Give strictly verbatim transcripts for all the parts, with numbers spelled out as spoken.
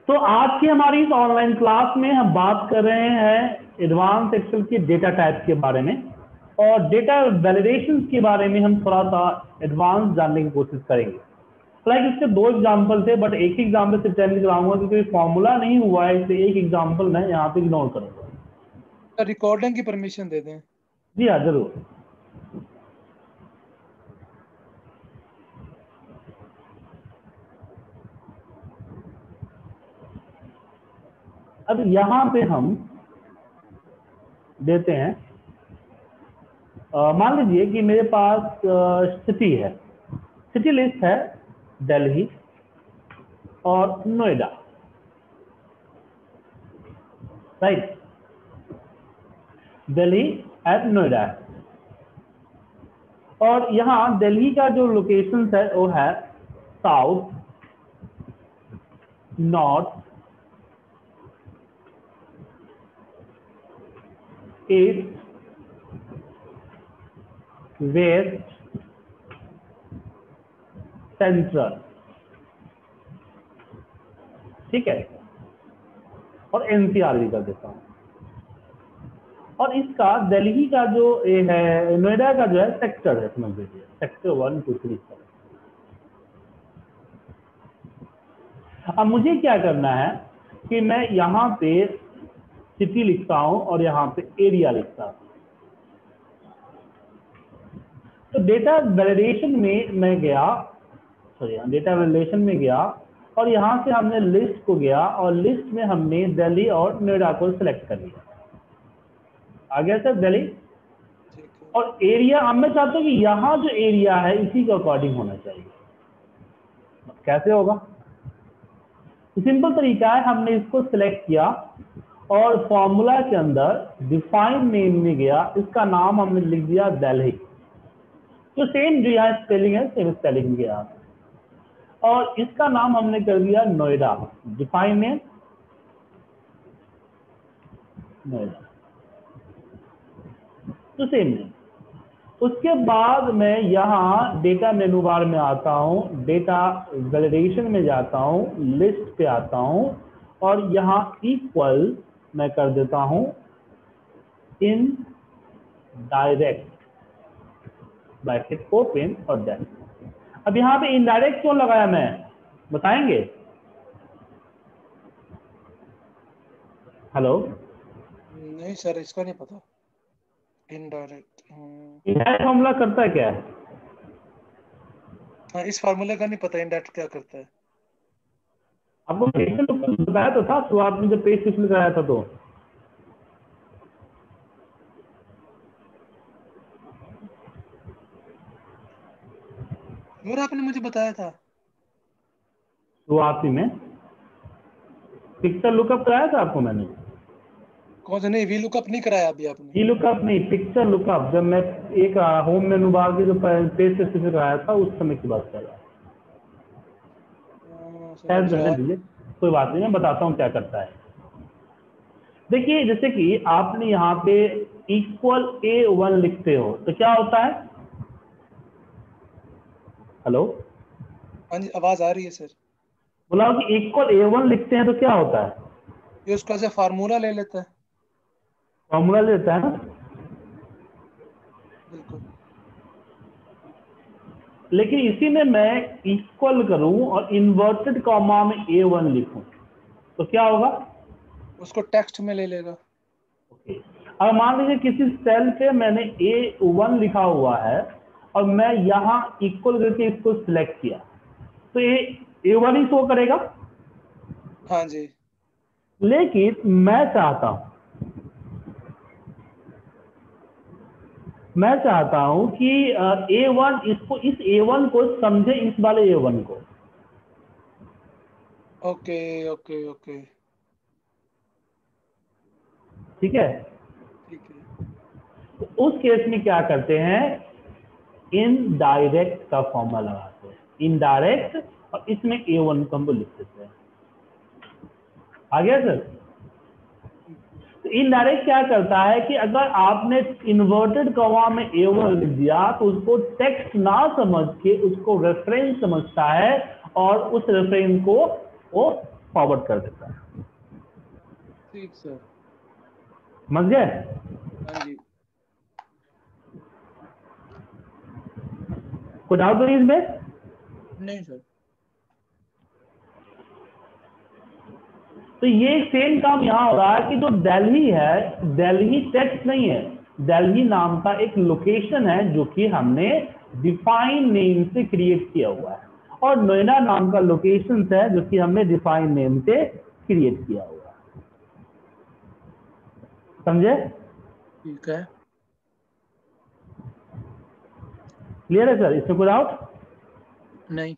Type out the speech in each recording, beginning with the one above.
तो आज की हमारी इस ऑनलाइन क्लास में हम बात कर रहे हैं एडवांस एक्सेल के डेटा टाइप के बारे में और डेटा वैलिडेशन के बारे में हम थोड़ा सा एडवांस जानने की कोशिश करेंगे। लाइक इसके दो एग्जाम्पल थे, बट एक एग्जाम्पल से टेन कराऊंगा क्योंकि फॉर्मूला नहीं हुआ है, इसलिए एक एग्जाम्पल मैं यहाँ पे इग्नोर करूंगा। रिकॉर्डिंग की परमिशन दे दें। जी हाँ, जरूर। अब यहाँ पे हम देते हैं, मान लीजिए कि मेरे पास सिटी है, सिटी लिस्ट है दिल्ली और नोएडा, राइट, दिल्ली एंड नोएडा। और यहाँ दिल्ली का जो लोकेशन है वो है south, north, east, west, central, ठीक है, और एनसीआर भी कर देता हूँ। और इसका दिल्ली का जो ये है, नोएडा का जो है सेक्टर है, समझ लीजिए सेक्टर वन टू थ्री। अब मुझे क्या करना है कि मैं यहाँ पे सिटी लिखता हूँ और यहाँ पे एरिया लिखता हूँ। तो डेटा वैलिडेशन में मैं गया, सॉरी डेटा वैलिडेशन में गया और यहाँ से हमने लिस्ट को गया और लिस्ट में हमने दिल्ली और नोएडा को सिलेक्ट कर लिया। आ गया सर दिल्ली और एरिया। अब मैं चाहता हूँ कि यहाँ जो एरिया है इसी के अकॉर्डिंग होना चाहिए। कैसे होगा? सिंपल तरीका है, हमने इसको सिलेक्ट किया और फॉर्मूला के अंदर डिफाइन नेम में गया, इसका नाम हमने लिख दिया दिल्ली। तो सेम जो यहाँ स्पेलिंग है सेम स्पेलिंग गया और इसका नाम हमने कर दिया नोएडा, डिफाइन नेम नोएडा, तो सेम नेम। उसके बाद मैं यहाँ डेटा मेनू बार में आता हूँ, डेटा वैलिडेशन में जाता हूँ, लिस्ट पे आता हूँ और यहाँ इक्वल मैं कर देता हूँ इन डायरेक्ट, ब्रैकेट ओपन और दैन। अब यहाँ पे इनडायरेक्ट क्यों लगाया मैं, बताएंगे? हेलो? नहीं सर, इसका नहीं पता। इनडायरेक्ट इनडायरेक्ट फॉर्मूला करता है क्या है? हाँ, इस फार्मूले का नहीं पता इनडायरेक्ट क्या करता है। आपको बताया तो था शुरुआत में जब पेज स्विच कराया था तो। और आपने मुझे बताया था शुरुआती में पिक्चर लुकअप कराया था आपको मैंने। कौन सा? नहीं, वी लुकअप नहीं कराया अभी आपने। वी लुकअप नहीं, पिक्चर लुकअप, जब मैं एक होम मेनू बार के जो पेज से स्विच कराया था उस समय की बात कर रहा हूँ। दीजिए, कोई बात नहीं, मैं बताता हूँ क्या करता है। देखिए जैसे कि आपने यहाँ पे इक्वल ए वन लिखते हो तो क्या होता है? हेलो? हाँ जी, आवाज आ रही है सर। बोला कि इक्वल ए वन लिखते हैं तो क्या होता है? ये उसका से फार्मूला ले लेता है। फॉर्मूला लेता है ना। बिल्कुल। लेकिन इसी में मैं इक्वल करूं और इन्वर्टेड कॉमा में ए वन लिखूं तो क्या होगा? उसको टेक्स्ट में ले लेगा। ओके। अब मान लीजिए किसी सेल पे मैंने ए वन लिखा हुआ है और मैं यहाँ इक्वल करके इसको सिलेक्ट किया तो ये ए वन ही शो करेगा। हाँ जी। लेकिन मैं चाहता हूं मैं चाहता हूं कि ए वन इसको, इस ए वन को समझे इस वाले ए वन को। ओके ओके ओके, ठीक है। ठीक है। तो उस केस में क्या करते हैं, इनडायरेक्ट का फॉर्मूला लगाते हैं, इनडायरेक्ट, और इसमें ए वन को हम लिख देते हैं। आ गया सर? तो इनडायरेक्ट क्या करता है कि अगर आपने इन्वर्टेड कॉमा में ए वन लिख दिया तो उसको टेक्स्ट ना समझ के उसको रेफरेंस समझता है और उस रेफरेंस को वो फॉरवर्ड कर देता है। ठीक सर। समझ गए? हाँ जी। कोई डाउट तो नहीं इसमें? नहीं सर। तो ये सेम काम यहाँ हो रहा है कि जो दिल्ली है, दिल्ली टेक्स्ट नहीं है, दिल्ली नाम का एक लोकेशन है जो कि हमने डिफाइन नेम से क्रिएट किया हुआ है, और नोएडा नाम का लोकेशन है जो कि हमने डिफाइन नेम से क्रिएट किया हुआ है। समझे? ठीक है। क्लियर है सर? इसमें कोई डाउट? नहीं।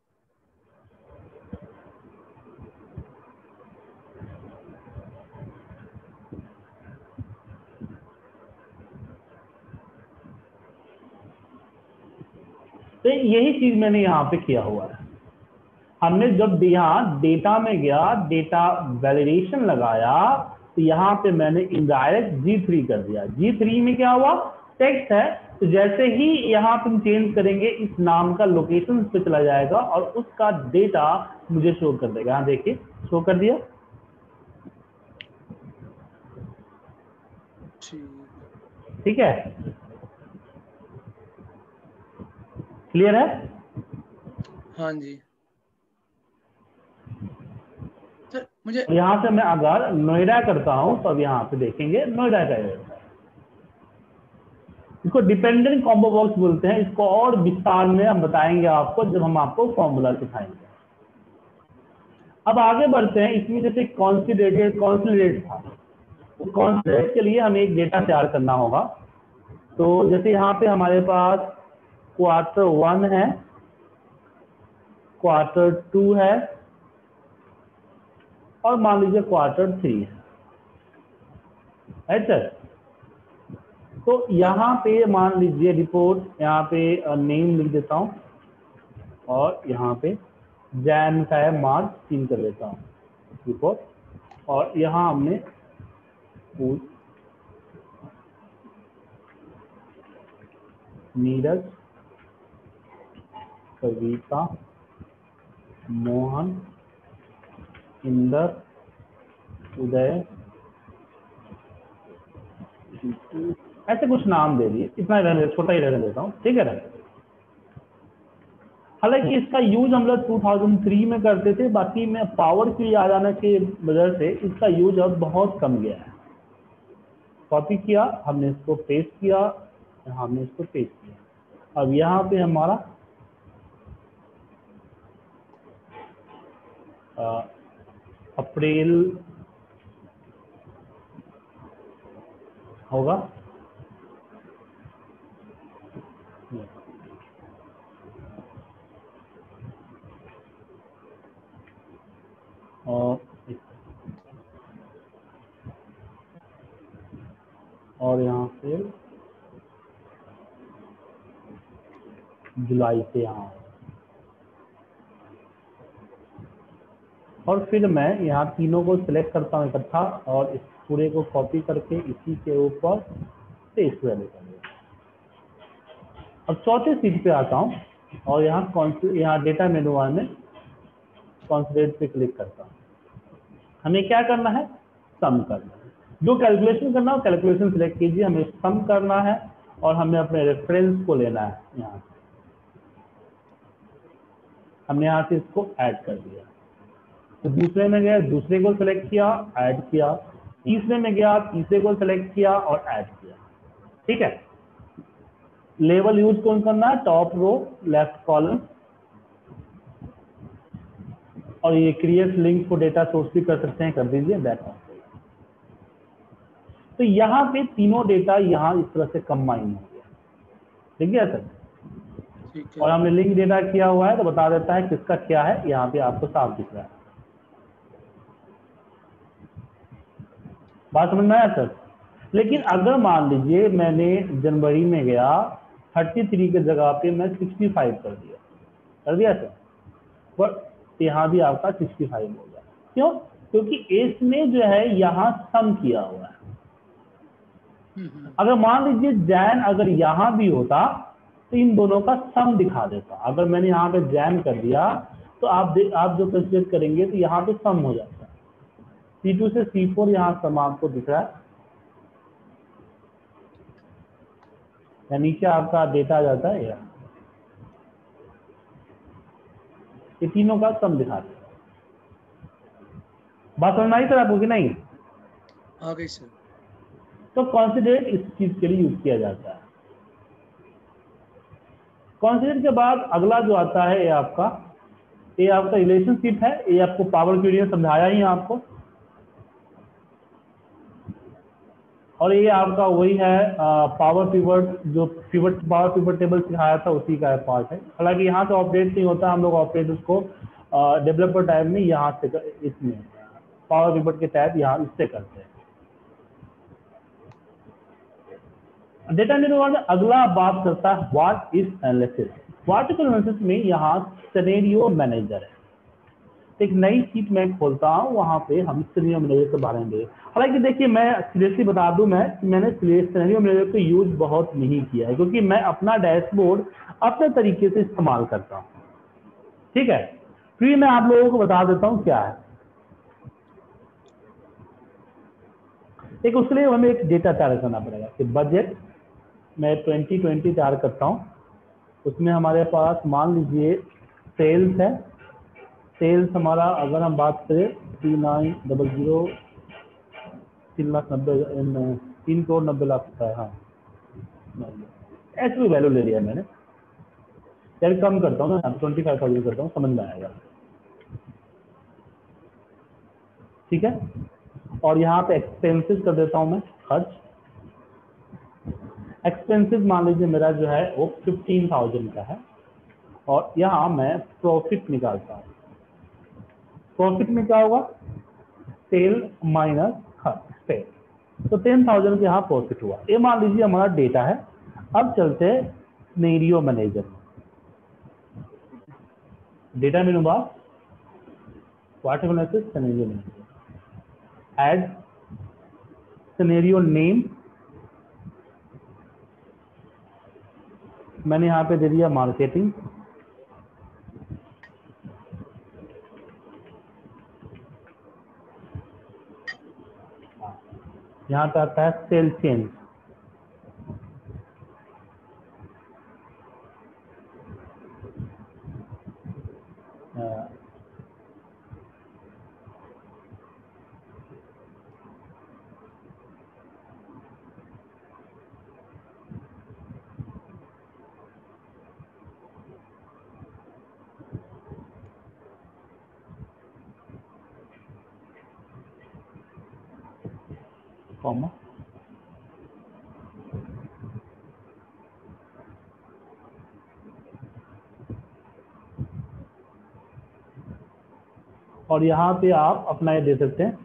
तो यही चीज मैंने यहाँ पे किया हुआ है। हमने जब यहाँ डेटा में गया, डेटा वैलिडेशन लगाया, तो यहाँ पे मैंने इनडायरेक्ट जी थ्री कर दिया। जी थ्री में क्या हुआ? टेक्स्ट है, तो जैसे ही यहाँ पे हम चेंज करेंगे इस नाम का लोकेशन पे चला जाएगा और उसका डेटा मुझे शो कर देगा। यहाँ देखिए शो कर दिया। ठीक। ठीक है, क्लियर है? हाँ जी सर। मुझे यहाँ से मैं अगर नोएडा करता हूँ तो अब यहाँ पे देखेंगे नोएडा का एरर है। इसको डिपेंडेंट कॉम्बो बॉक्स बोलते हैं। इसको और विस्तार में हम बताएंगे आपको जब हम आपको फॉर्मूला सिखाएंगे। अब आगे बढ़ते हैं। इसमें जैसे कॉन्सिडरेटेड कॉन्सिडरेट था, तो कॉन्सिडरेट के लिए हमें एक डेटा तैयार करना होगा। तो जैसे यहाँ पे हमारे पास क्वार्टर वन है, क्वार्टर टू है, और मान लीजिए क्वार्टर थ्री है, है सर? तो यहाँ पे मान लीजिए रिपोर्ट, यहाँ पे नेम लिख देता हूँ और यहाँ पे जैन का है, मार्च तीन कर देता हूँ रिपोर्ट, और यहाँ हमने नीरज, कविता, मोहन, इंदर, उदय, ऐसे कुछ नाम दे दिए। इतना ही रहने, छोटा ही रहने देता हूँ, ठीक है ना? हालांकि इसका यूज हम लोग दो हज़ार तीन में करते थे, बाकी में पावर की आ जाने की वजह से इसका यूज अब बहुत कम गया है। कॉपी किया, हमने इसको पेस्ट किया, हमने इसको पेस्ट किया। अब यहाँ पे हमारा आ, अप्रैल होगा, और और यहाँ से जुलाई से यहाँ, और फिर मैं यहाँ तीनों को सिलेक्ट करता हूँ इकट्ठा, और इस पूरे को कॉपी करके इसी के ऊपर पेस्ट कर देता हूँ। अब चौथे सीट पे आता हूँ और यहाँ यहाँ डेटा मेनू बार में कॉन्सेंट्रेट पे क्लिक करता हूँ। हमें क्या करना है? सम करना है। जो कैलकुलेशन करना हो कैलकुलेशन सिलेक्ट कीजिए, हमें सम करना है और हमें अपने रेफरेंस को लेना है। यहाँ से हमने यहाँ से इसको ऐड कर दिया, तो दूसरे में गया, दूसरे को सिलेक्ट किया, ऐड किया, तीसरे में गया, तीसरे को सिलेक्ट किया और ऐड किया। ठीक है, लेवल यूज कौन करना है? टॉप रो, लेफ्ट कॉलम, और ये क्रिएट लिंक को डेटा सोर्स भी कर सकते हैं, कर दीजिए बैक ऑन। तो यहाँ पे तीनों डेटा यहाँ इस तरह से कंबाइन हो गया, ठीक है सर? ठीक है। और हमने लिंक डेटा किया हुआ है तो बता देता है किसका क्या है, यहाँ पे आपको साफ दिख रहा है। बात समझ में आया सर? लेकिन अगर मान लीजिए मैंने जनवरी में गया, थर्टी थ्री के जगह पे मैं सिक्सटी फाइव कर दिया, कर दिया सर, पर यहाँ भी आपका सिक्सटी फाइव हो गया। क्यों? क्योंकि इसने जो है यहाँ सम किया हुआ है। अगर मान लीजिए जैन अगर यहाँ भी होता तो इन दोनों का सम दिखा देता। अगर मैंने यहाँ पे जैन कर दिया तो आप दे, आप जो कंसिडर करेंगे तो यहाँ पे सम हो जाता है, सी टू से सी फोर यहाँ सम आपको दिख रहा है, या नीचे आपका डेटा आ जाता है, या ये तीनों का सम दिखाते हैं। बात समझ आई सर आपको कि नहीं? आ गई सर। तो कॉन्सिडरेट इस चीज के लिए यूज किया जाता है। कॉन्सिडरेट के बाद अगला जो आता है ये आपका ये आपका रिलेशनशिप है, ये आपको पावर क्वेरी ने समझाया ही आपको, और ये आपका वही है पावर पिवट, जो पिवट पावर पिवट टेबल सिखाया था उसी का पार्ट है। हालांकि यहाँ से ऑपरेट नहीं होता, हम लोग ऑपरेट उसको डेवलपर टाइप में यहाँ से इसमें पावर पिवट के टाइप यहाँ इससे करते हैं। डेटा निर्माण में अगला बात करता है what is analysis. What is analysis में यहाँ सिनेरियो मैनेजर है। एक नई सीट मैं खोलता हूँ, वहाँ पे हम सिनेरियो मैनेजर के बारे में देखें। हालांकि देखिए मैं सीरियसली बता दूं, मैं कि मैंने सिनेरियो मैनेजर को यूज बहुत नहीं किया है, क्योंकि मैं अपना डैशबोर्ड अपने तरीके से इस्तेमाल करता हूँ। ठीक है, फिर मैं आप लोगों को बता देता हूँ क्या है। एक उसके लिए हमें एक डेटा तैयार करना पड़ेगा कि बजट मैं ट्वेंटी ट्वेंटी तैयार करता हूँ, उसमें हमारे पास मान लीजिए सेल्स है। सेल्स हमारा अगर हम बात करें थ्री नाइन डबल जीरो तीन लाख नब्बे तीन करोड़ नब्बे लाख का है। हाँ, ऐसी वैल्यू ले लिया मैंने, यार कम करता हूँ ना, ट्वेंटी फाइव थाउजेंड करता हूँ, समझ में आएगा। ठीक है, और यहाँ पे एक्सपेंसेस कर देता हूँ मैं, खर्च। एक्सपेंसेस मान लीजिए मेरा जो है वो फिफ्टीन थाउजेंड का है, और यहाँ मैं प्रॉफिट निकालता हूँ। प्रॉफिट में क्या होगा? सेल माइनस खर्च, सेल। तो टेन थाउजेंड का यहाँ प्रॉफिट हुआ। ये मान लीजिए हमारा डेटा है। अब चलते हैं सिनेरियो मैनेजर में। Data menu bar what analysis scenario manager, add scenario name, मैंने यहाँ पे दे दिया मार्केटिंग। यहाँ पे आता है सेल चेंज, कॉमा, और यहाँ पे आप अपना ये दे सकते हैं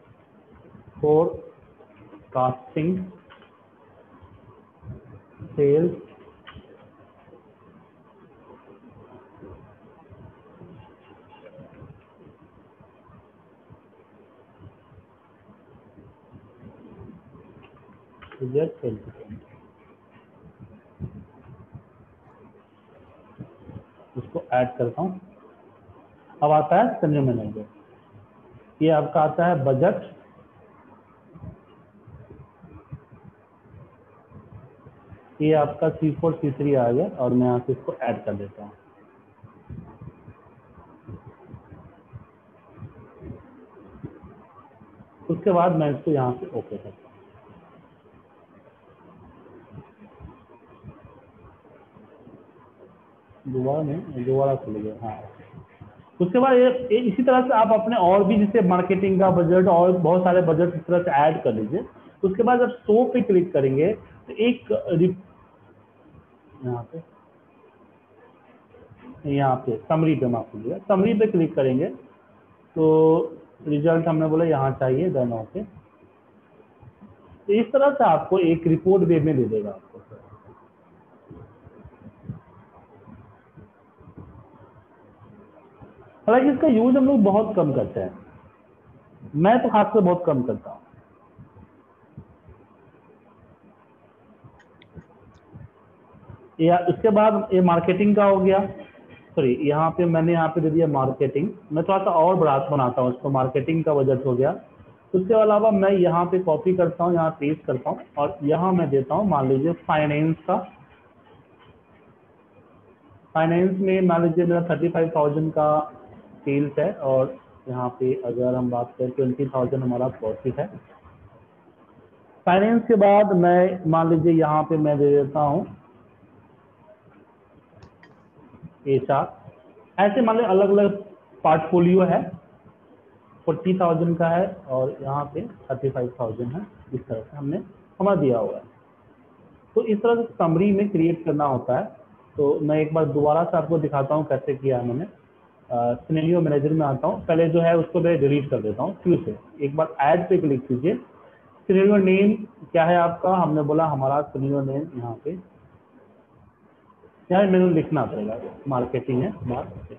फोरकास्टिंग सेल्स उसको ऐड करता हूँ। अब आता है सिनेरियो मैनेजर, ये आपका आता है बजट, ये आपका सी फोर सी थ्री आ गया, और मैं यहाँ से इसको ऐड कर देता हूँ। उसके बाद मैं इसको यहाँ से ओके करता हूँ। दोबारा नहीं, दोबारा खुल गया। हाँ, उसके बाद ये, ये इसी तरह से आप अपने और भी जैसे मार्केटिंग का बजट और बहुत सारे बजट इस तरह से ऐड कर लीजिए। उसके बाद जब शो पे क्लिक करेंगे तो एक यहाँ पे यहाँ पे समरी पे माफ कीजिएगा, समरी पे क्लिक करेंगे तो रिजल्ट हमने बोला यहाँ चाहिए, देन ओके। तो इस तरह से आपको एक रिपोर्ट वे में दे देगा आपको। हालांकि इसका यूज हम लोग बहुत कम करते हैं, मैं तो खासकर बहुत कम करता हूँ। या उसके बाद ये मार्केटिंग का हो गया, सॉरी यहाँ पे मैंने यहाँ पे दे दिया मार्केटिंग। मैं थोड़ा सा और बढ़ा बनाता हूँ इसको, मार्केटिंग का बजट हो गया। उसके अलावा मैं यहाँ पे कॉपी करता हूँ, यहाँ पेस्ट करता हूँ और यहाँ मैं देता हूँ मान लीजिए फाइनेंस का। फाइनेंस में मान लीजिए मेरा थर्टी फाइव थाउजेंड का सेल्स है और यहाँ पे अगर हम बात करें ट्वेंटी थाउजेंड हमारा प्रॉफिट है। फाइनेंस के बाद मैं मान लीजिए यहाँ पे मैं दे देता हूँ एच आर। ऐसे मान लीजिए अलग अलग पोर्टफोलियो है, फोर्टी थाउजेंड का है और यहाँ पे थर्टी फाइव थाउजेंड है। इस तरह से हमने हमारा दिया हुआ है। तो इस तरह से समरी में क्रिएट करना होता है। तो मैं एक बार दोबारा से आपको दिखाता हूँ कैसे किया है मैंने। सिनेरियो मैनेजर में आता हूँ, पहले जो है उसको मैं डिलीट कर देता हूँ फिर से। एक बार ऐड पे क्लिक कीजिए। सिनेरियो नेम क्या है आपका, हमने बोला हमारा सिनेरियो नेम यहाँ पे यहाँ मैंने लिखना पड़ेगा, मार्केटिंग है, मार्केटिंग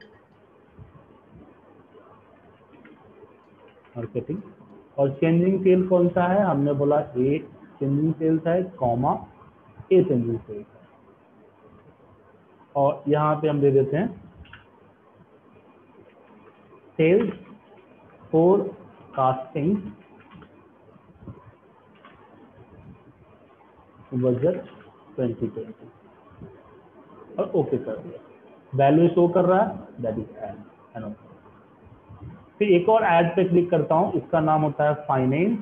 मार्केटिंग और चेंजिंग सेल कौन सा है, हमने बोला ए चेंजिंग सेल्स है, कॉमा ए चेंजिंग सेल्स है। और यहाँ पे हम दे देते हैं sales forecasting budget twenty twenty और ओके कर दिया। वैल्यू शो कर रहा है, दैट इज एड। फिर एक और ऐड पे क्लिक करता हूँ, इसका नाम होता है फाइनेंस।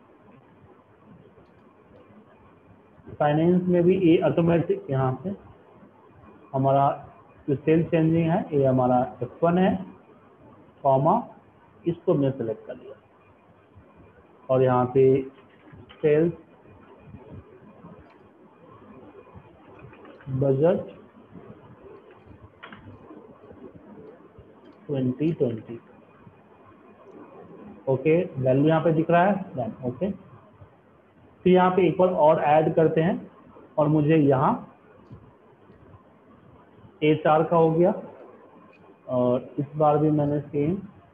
फाइनेंस में भी ये ऑटोमेटिक यहाँ पे हमारा जो सेल चेंजिंग है ये हमारा एफ वन है, कॉमा इसको मैं सेलेक्ट कर लिया और यहाँ पे sales budget twenty twenty okay. Value यहाँ पे दिख रहा है, देन ओके। फिर यहाँ पे एक बार और ऐड करते हैं और मुझे यहाँ एच आर का हो गया और इस बार भी मैंने सेम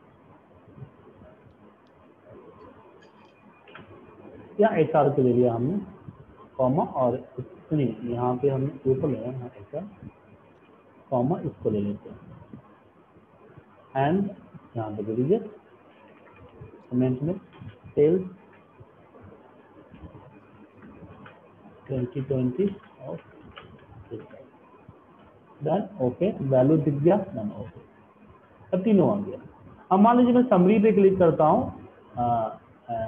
या एच आर के ले लिया हमने, कॉमा और नहीं यहाँ पे हमने ये को लेना है एच आर, कॉमा इसको ले लेते हैं एंड यहाँ पे दे दीजिए कमेंट में सेल्स ट्वेंटी ट्वेंटी और डन ओके। वैल्यू दिख गया, डन ओके। अब तीनों आ गया। अब मान लीजिए मैं समरी पे क्लिक करता हूँ,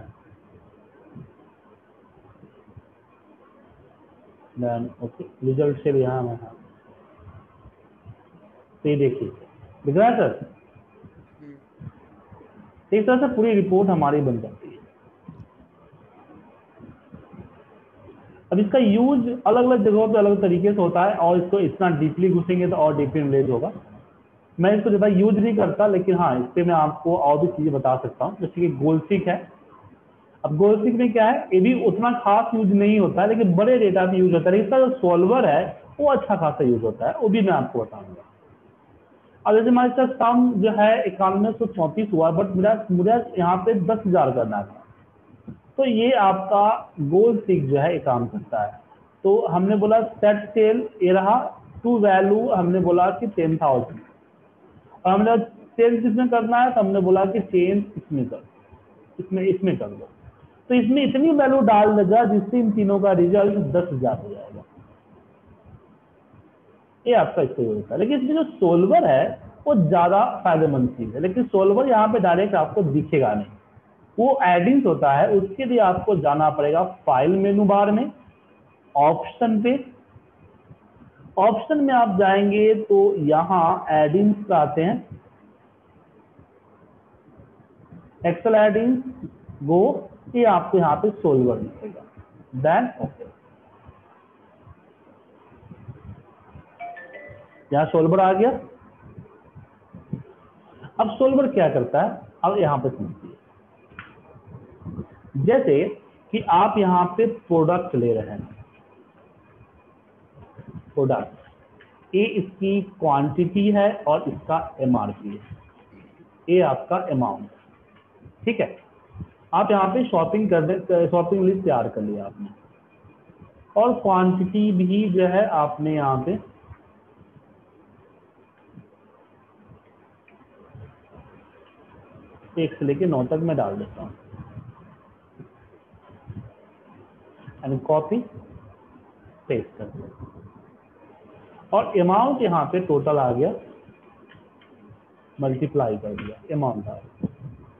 डन ओके। रिजल्ट से भी यहाँ मैं हाँ तो ये देखिए दिख रहा है सर। इस तरह से पूरी रिपोर्ट हमारी बन जाती है। अब इसका यूज अलग अलग जगहों पे अलग तरीके से होता है और इसको इतना डीपली घुसेंगे तो और डीपली नॉलेज होगा। मैं इसको ज़्यादा यूज नहीं करता, लेकिन हाँ इस पर मैं आपको और भी चीज़ें बता सकता हूँ। जैसे कि गोलसीक है। अब गोलसीक में क्या है, ये भी उतना खास यूज नहीं होता है लेकिन बड़े डेटा में यूज होता है। इसका जो सॉल्वर है वो अच्छा खासा यूज होता है, वो भी मैं आपको बताऊँगा। अब जैसे हमारे साथ सम जो है इक्यानवे सौ चौंतीस हुआ, बट मेरा मुझे यहाँ पे दस हज़ार करना था, तो ये आपका गोल सीक जो है ये काम करता है। तो हमने बोला सेट सेल ये रहा, टू वैल्यू हमने बोला कि टेन थाउजेंड और हमने सेल किसमें करना है तो हमने बोला कि चेंज इसमें कर इसमें इसमें कर दो। तो इसमें इतनी वैल्यू डाल देगा जिससे इन तीनों का रिजल्ट दस हजार हो जाएगा। ये आपका इससे होता है। लेकिन इसमें जो सोल्वर है वो ज़्यादा फायदेमंद चीज़ है, लेकिन सोल्वर यहाँ पे डायरेक्ट आपको दिखेगा नहीं, वो एडिंग्स होता है। उसके लिए आपको जाना पड़ेगा फाइल मेनू बार में, ऑप्शन पे। ऑप्शन में आप जाएंगे तो यहाँ एडिंग्स आते हैं, एक्सेल एडिंग्स वो ये आपको यहाँ पे सोल्वर दिखेगा। देन ओके, यहाँ सोल्वर आ गया। अब सोल्वर क्या करता है, अब यहाँ पे समझिए। जैसे कि आप यहाँ पे प्रोडक्ट ले रहे हैं, प्रोडक्ट ये इसकी क्वांटिटी है और इसका एमआरपी है, ये आपका अमाउंट, ठीक है। आप यहाँ पे शॉपिंग कर दे, शॉपिंग लिस्ट तैयार कर लिया आपने और क्वांटिटी भी जो है आपने यहाँ पे एक से लेके नौ तक मैं डाल देता हूँ एंड कॉपी पेस्ट कर दिया और अमाउंट यहाँ पे टोटल आ गया, मल्टीप्लाई कर दिया अमाउंट आ गया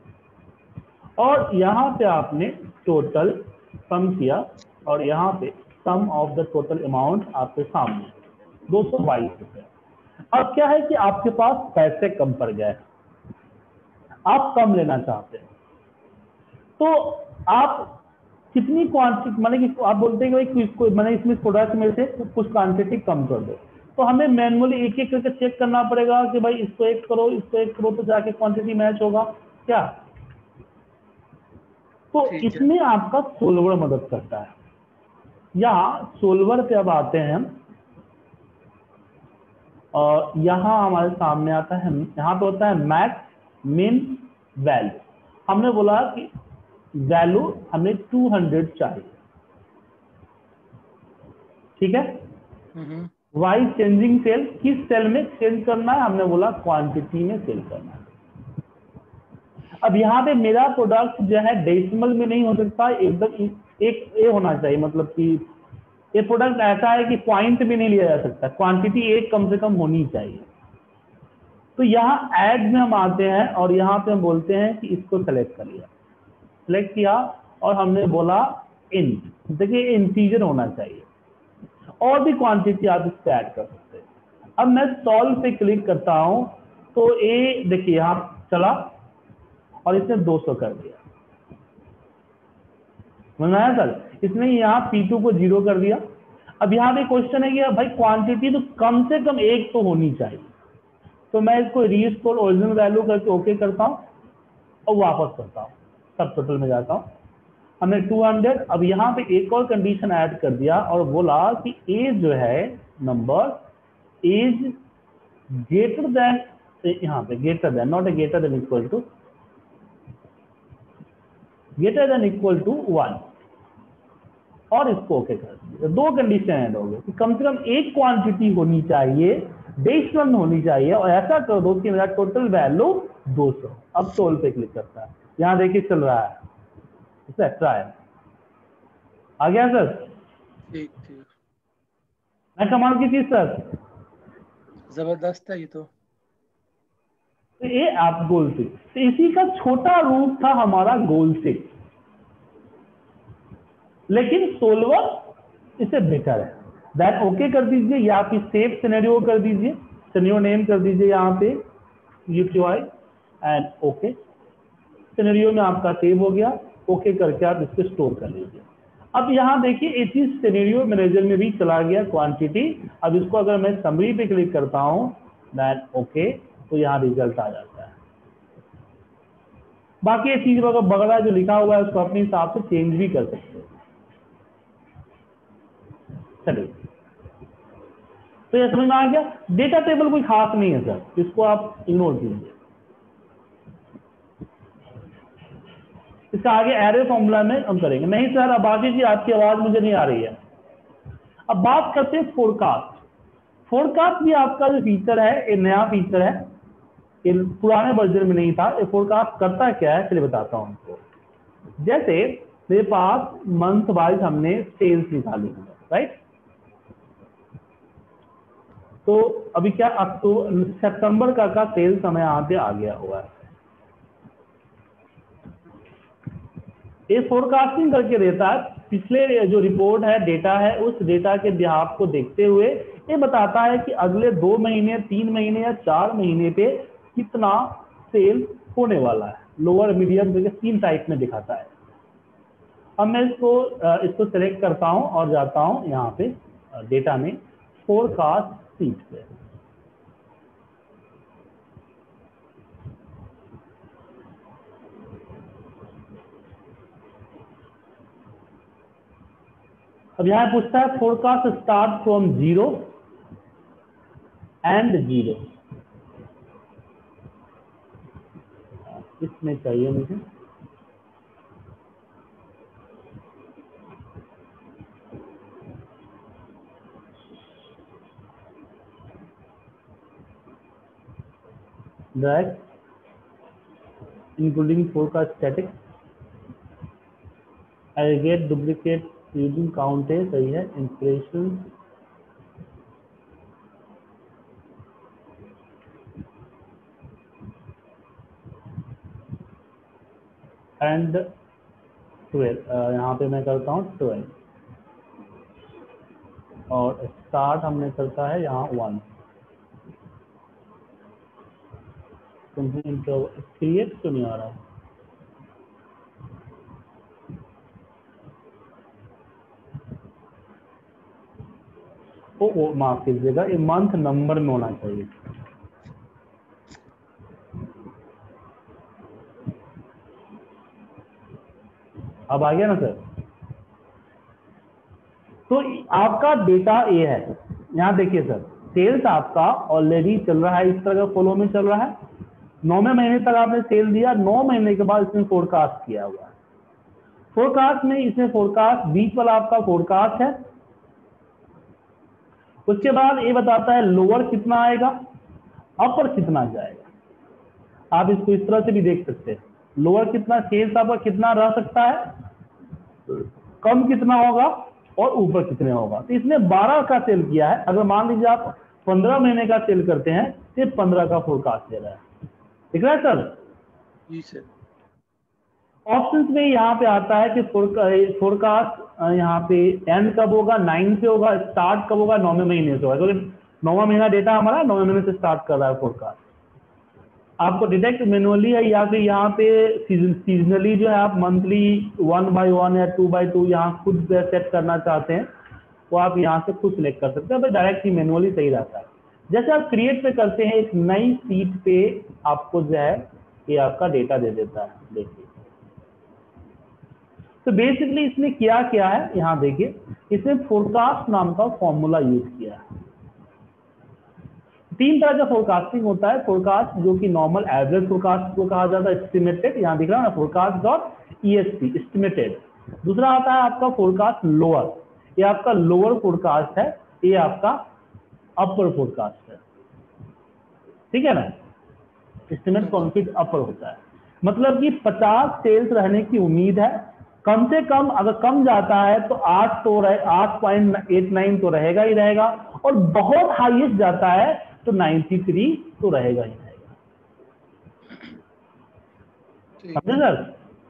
और यहाँ पे आपने टोटल सम किया और यहाँ पे sum of the total amount आपके सामने दो सौ बाईस रुपये। अब क्या है कि आपके पास पैसे कम पड़ गए, आप कम लेना चाहते हैं, तो आप कितनी क्वांटिटी, माने कि आप बोलते हैं कि भाई मैंने इसमें प्रोडक्ट में से कुछ क्वांटिटी कम कर दो, तो हमें मैनुअली एक एक करके चेक करना पड़ेगा कि भाई इसको एक करो इसको एक करो तो जाके क्वांटिटी मैच होगा क्या। तो इसमें आपका सोल्वर मदद करता है। यहाँ सोल्वर पे अब आते हैं हम और यहाँ हमारे सामने आता है, यहाँ पे होता है मैक्स मिन वैल्यू। हमने बोला कि वैल्यू हमें दो सौ चाहिए, ठीक है। वाई चेंजिंग सेल, किस सेल में चेंज करना है, हमने बोला क्वांटिटी में सेल करना है। अब यहाँ पे मेरा प्रोडक्ट जो है डेसिमल में नहीं हो सकता, एकदम एक ए होना चाहिए, मतलब कि ये प्रोडक्ट ऐसा है कि पॉइंट में नहीं लिया जा सकता, क्वांटिटी एक कम से कम होनी चाहिए। तो यहाँ ऐड में हम आते हैं और यहाँ पे हम बोलते हैं कि इसको सेलेक्ट कर लिया, सेलेक्ट किया और हमने बोला इंट, देखिए इंटीजर होना चाहिए और भी क्वांटिटी आप इससे ऐड कर सकते हैं। अब मैं सॉल्व पे क्लिक करता हूँ तो ए देखिए यहाँ चला और इसने दो सौ कर दिया, समझ आया सर। इसने यहाँ पी टू को जीरो कर दिया। अब यहाँ पे क्वेश्चन है कि भाई क्वांटिटी तो कम से कम एक तो होनी चाहिए, तो मैं इसको रीस्टोर ओरिजिनल वैल्यू करके ओके करता हूँ और वापस करता हूँ, सब टोटल में जाता हूँ, हमने दो सौ। अब यहाँ पे एक और कंडीशन ऐड कर दिया और बोला कि एज जो है नंबर एज ग्रेटर देन, यहाँ पे greater than, not a greater than equal to, greater than equal to one और इसको ओके कर दिया। दो कंडीशन ऐड हो गई कि कम से कम एक क्वांटिटी होनी चाहिए, डेसिमल होनी चाहिए और ऐसा कर दो कि मेरा टोटल वैल्यू दो सौ। अब सोल पे क्लिक करता है, यहाँ देखिए चल रहा है, इसे ट्रायल आ गया सर। ठीक ठीक, मैं कमाल की चीज सर, जबरदस्त है ये तो। तो ये आप गोल से, तो इसी का छोटा रूप था हमारा गोल से, लेकिन सोल्वर इससे बेटर है। दैट ओके कर दीजिए या फिर सेव सिनेरियो कर दीजिए, सिनेरियो नेम कर दीजिए यहाँ पे यूटीआई एंड ओके, सिनेरियो में आपका सेव हो गया, ओके करके आप इसको स्टोर कर लीजिए। अब यहाँ देखिए ये चीज सिनेरियो मैनेजर में भी चला गया क्वांटिटी। अब इसको अगर मैं समरी पे क्लिक करता हूँ दैट ओके, तो यहाँ रिजल्ट आ जाता है। बाकी ये चीज वगैरह जो लिखा हुआ है उसको अपने हिसाब से चेंज भी कर सकते हैं। चलिए, तो ये समझ में आ गया। डेटा टेबल कोई खास नहीं है सर, इसको आप इग्नोर कीजिए। इसका आगे एरे फॉर्मूला में हम करेंगे। नहीं सर, अब आगे की आपकी आवाज मुझे नहीं आ रही है। अब बात करते हैं फोरकास्ट। फोरकास्ट भी आपका जो फीचर है, ये नया फीचर है, ये पुराने वर्जन में नहीं था। ये फोरकास्ट करता क्या है चलिए बताता हूँ आपको। जैसे मेरे पास मंथ वाइज हमने सेल्स निकाली है, राइट। तो अभी क्या अक्टूबर सितंबर का का सेल्स हमें यहाँ पे आ गया हुआ है। ये फोरकास्टिंग करके देता है, पिछले जो रिपोर्ट है, डेटा है, उस डेटा के बिहाफ को देखते हुए ये बताता है कि अगले दो महीने, तीन महीने या चार महीने पे कितना सेल होने वाला है। लोअर मीडियम करके तीन टाइप में दिखाता है। अब मैं इसको इसको सेलेक्ट करता हूं और जाता हूं यहाँ पे डेटा में फोरकास्ट सीट पे। अब यहाँ पूछता है forecast start from zero and zero, इसमें चाहिए मुझे drag including forecast statics, aggregate duplicate using count है, सही है, impression एंड ट्वेल्व, यहाँ पे मैं करता हूँ ट्वेल्व, और स्टार्ट हमने करता है यहाँ वन। क्रिएट क्यों नहीं आ रहा है? ओ, ओ माफ कीजिएगा, ये मंथ नंबर में होना चाहिए। अब आ गया ना सर? तो आपका डेटा ए है, यहाँ देखिए सर, सेल्स आपका ऑलरेडी चल रहा है, इस तरह का फ्लो में चल रहा है। नौवें महीने तक आपने सेल दिया, नौ महीने के बाद इसने फोरकास्ट किया हुआ है। फोरकास्ट में इसमें फोरकास्ट बीच वाला आपका फोरकास्ट है। उसके बाद ये बताता है लोअर कितना आएगा, अपर कितना जाएगा। आप इसको इस तरह से भी देख सकते हैं, लोअर कितना, सेल्स आपका कितना रह सकता है, कम कितना होगा और ऊपर कितने होगा। तो इसने बारह का सेल किया है। अगर मान लीजिए आप पंद्रह महीने का सेल करते हैं तो पंद्रह का फोरकास्ट दे रहा है। ठीक है सर? जी सर। ऑप्शंस में यहाँ पे आता है कि फोरकास्ट यहाँ पे एंड कब होगा, नाइन से होगा, स्टार्ट कब होगा, नौवें महीने से होगा, क्योंकि नौवां महीना डेटा हमारा नौवें महीने से स्टार्ट कर रहा है फोरकास्ट। आपको डिटेक्ट मैनुअली है या फिर यहाँ पे सीजनली जो है आप मंथली वन बाई वन या टू बाई टू यहाँ खुद सेट करना चाहते हैं, वो आप यहाँ से खुद सिलेक्ट कर सकते हैं। बट डायरेक्ट ही मैनुअली सही रहता है। जैसे आप क्रिएट पे करते हैं, एक नई सीट पे आपको जो है ये आपका डेटा दे देता है। देखिए, तो बेसिकली इसने किया क्या है, यहाँ देखिए, इसने फोरकास्ट नाम का फॉर्मूला यूज किया है। तीन तरह का फोरकास्टिंग होता है। फोरकास्ट जो कि नॉर्मल एवरेज फोरकास्ट को कहा जाता है, एस्टिमेटेड, यहाँ दिख रहा है ना, फोरकास्ट डॉट ईएसपी, एस्टिमेटेड। दूसरा आता है आपका फोरकास्ट लोअर, ये आपका लोअर फोरकास्ट है, ये आपका अपर फोरकास्ट है। ठीक है ना? एस्टिमेट कॉन्फिट अपर होता है, मतलब कि पचास सेल्स रहने की उम्मीद है। कम से कम अगर कम जाता है तो आठ तो रहे आठ पॉइंट एट नाइन तो रहेगा ही रहेगा, और बहुत हाईएस्ट जाता है तो नाइन्टी थ्री तो रहेगा ही रहेगा। समझे सर?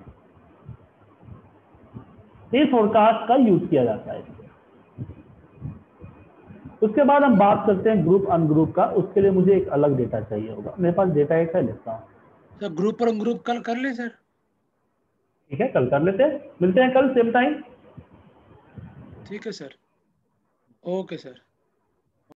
ये फोरकास्ट का यूज किया जाता है। उसके बाद हम बात करते हैं ग्रुप अनग्रुप का। उसके लिए मुझे एक अलग डेटा चाहिए होगा, मेरे पास डेटा एक है, लिखता हूँ। सर ग्रुप और अनग्रुप कल कर ले सर। ठीक है, कल कर लेते हैं, मिलते हैं कल सेम टाइम। ठीक है सर, ओके सर।